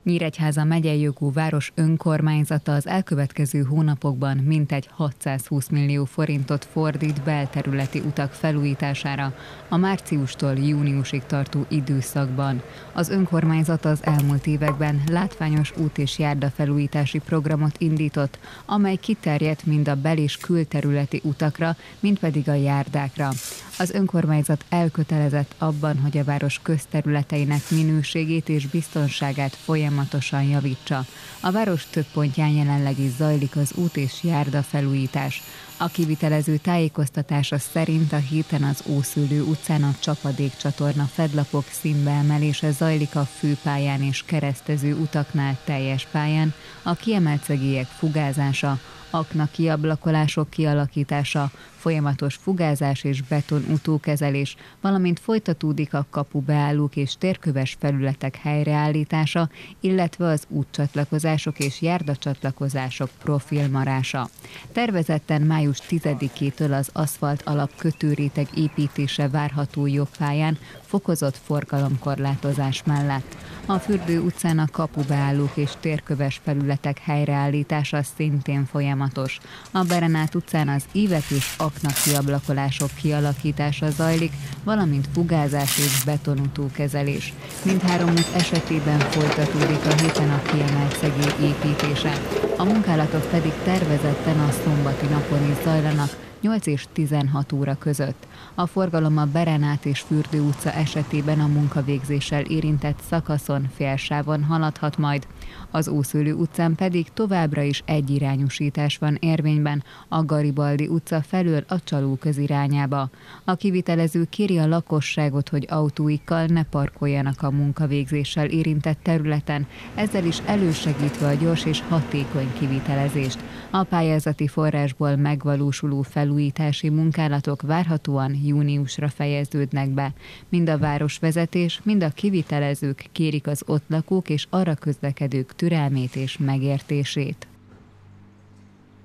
Nyíregyháza megyei jogú város önkormányzata az elkövetkező hónapokban mintegy 620 millió forintot fordít belterületi utak felújítására a márciustól júniusig tartó időszakban. Az önkormányzat az elmúlt években látványos út- és járdafelújítási programot indított, amely kiterjedt mind a bel- és külterületi utakra, mind pedig a járdákra. Az önkormányzat elkötelezett abban, hogy a város közterületeinek minőségét és biztonságát folyamatosan javítsa. A város több pontján jelenleg is zajlik az út- és járdafelújítás. A kivitelező tájékoztatása szerint a héten az Ószőlő utcán a csapadékcsatorna fedlapok színbeemelése zajlik a főpályán és keresztező utaknál teljes pályán, a kiemelt szegélyek fugázása, aknakiablakolások kialakítása, folyamatos fugázás és betonutókezelés, valamint folytatódik a kapubeállók és térköves felületek helyreállítása, illetve az útcsatlakozások és járdacsatlakozások profilmarása. Tervezetten május 10-től az aszfalt alap kötőréteg építése várható jobb pályán, fokozott forgalomkorlátozás mellett. A Fürdő utcán a kapubeállók és térköves felületek helyreállítása szintén folyamatos. A Berenát utcán az ívek és aknakiablakolások kialakítása zajlik, valamint fugázás és betonutókezelés. Mindhárom út esetében folytatódik a héten a kiemelt szegély építése. A munkálatok pedig tervezetten a szombati napon is zajlanak, 8 és 16 óra között. A forgalom a Berenát és Fürdő utca esetében a munkavégzéssel érintett szakaszon félsávon haladhat majd. Az Ószőlő utcán pedig továbbra is egyirányúsítás van érvényben a Garibaldi utca felől a Csalóköz irányába. A kivitelező kéri a lakosságot, hogy autóikkal ne parkoljanak a munkavégzéssel érintett területen, ezzel is elősegítve a gyors és hatékony kivitelezést. A pályázati forrásból megvalósuló felújítási munkálatok várhatóan júniusra fejeződnek be. Mind a városvezetés, mind a kivitelezők kérik az ott lakók és arra közlekedők türelmét és megértését.